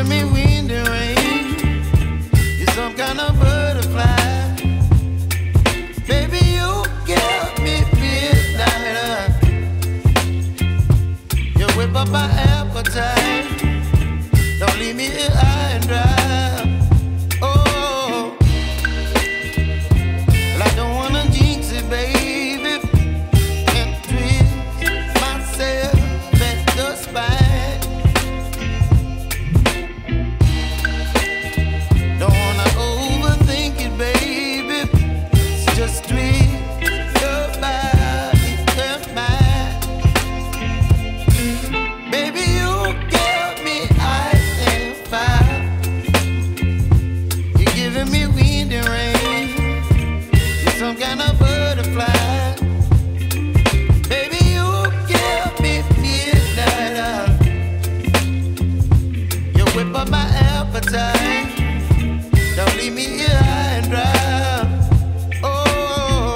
giving me wind and rain. You're some kind of butterfly. Baby, you give me midnight. You whip up my appetite. Don't leave me here high and dry. Oh, well, I don't wanna jinx it, baby. Can't twist myself at the spine. Don't wanna overthink it, baby. It's just twist your body and mine. Baby, you give me ice and fire. You're giving me wind and rain. You're some kind of butterfly. Baby, you give me midnight. You whip up my appetite. Don't leave me here high and dry. Oh,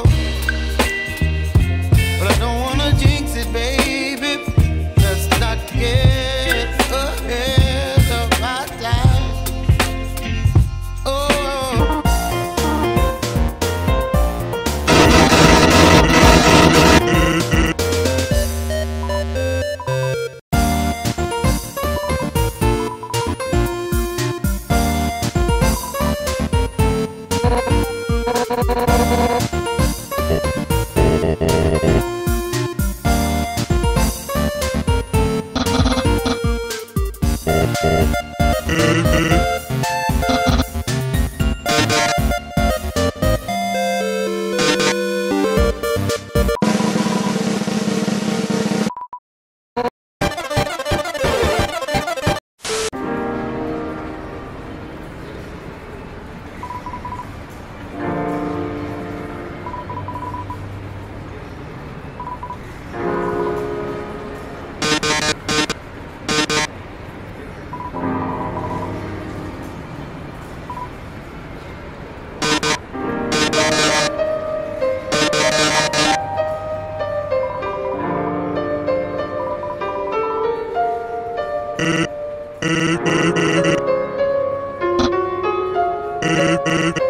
but I don't wanna jinx it, baby. Let's not get ahead of my time. Oh, Hey,